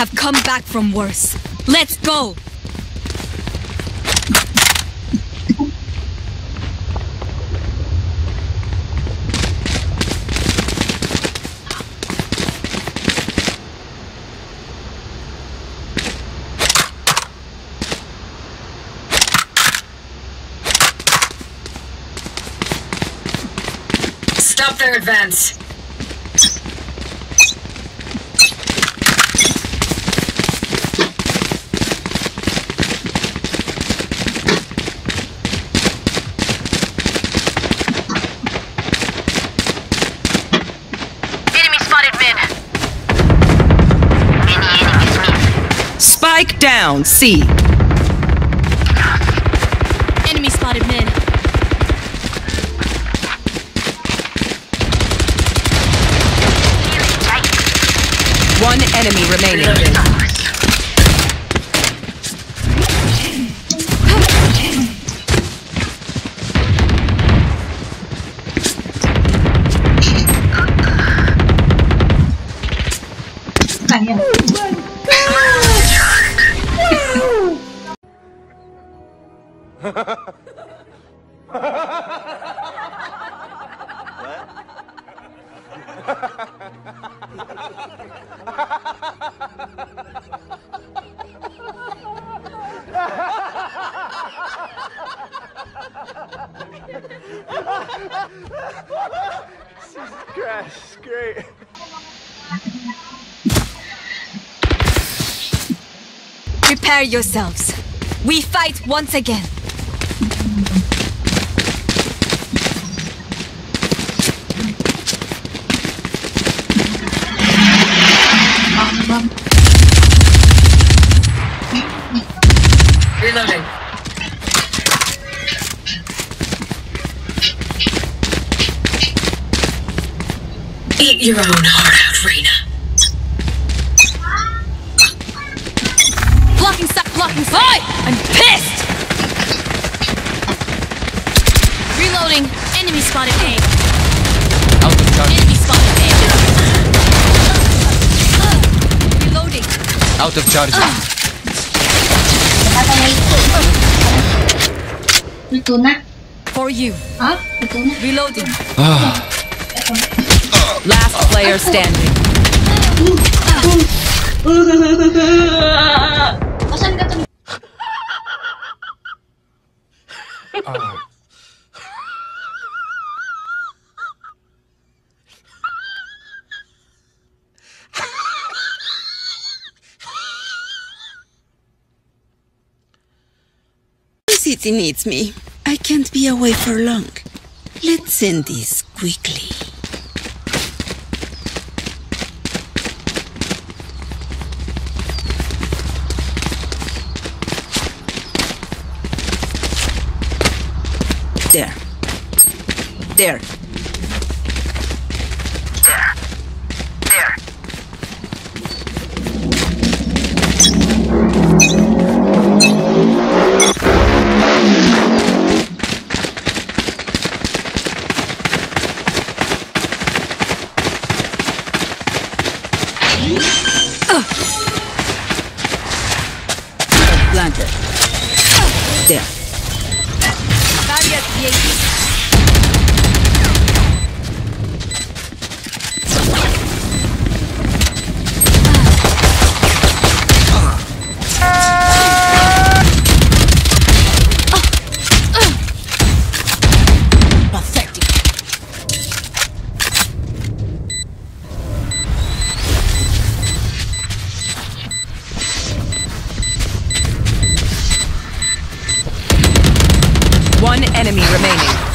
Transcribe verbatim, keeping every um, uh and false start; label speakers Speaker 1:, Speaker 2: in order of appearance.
Speaker 1: have come back from worse. Let's go!
Speaker 2: Stop their advance.
Speaker 3: Enemy spotted mid. Many enemies mid.
Speaker 4: Spike down, C.
Speaker 1: Enemy spotted mid.
Speaker 4: One enemy remaining.
Speaker 5: Crash, great.
Speaker 1: Prepare yourselves. We fight once again.
Speaker 2: Reloading. Eat your own heart out, Reyna.
Speaker 1: Blocking stuff, blocking stuff. I'm pissed! Reloading. Enemy spotted A.
Speaker 6: Out of charge.
Speaker 1: Enemy spotted A. Reloading.
Speaker 6: Out of charge.
Speaker 7: Ito na.
Speaker 1: For you.
Speaker 7: Ah, ito na.
Speaker 1: Reloading.
Speaker 4: Last player standing.
Speaker 7: Asan ka to?
Speaker 8: The city needs me. I can't be away for long. Let's end this quickly. There. There.
Speaker 3: There.
Speaker 8: Planted. There.
Speaker 1: Barrier created.
Speaker 8: Pathetic.
Speaker 4: One enemy remaining.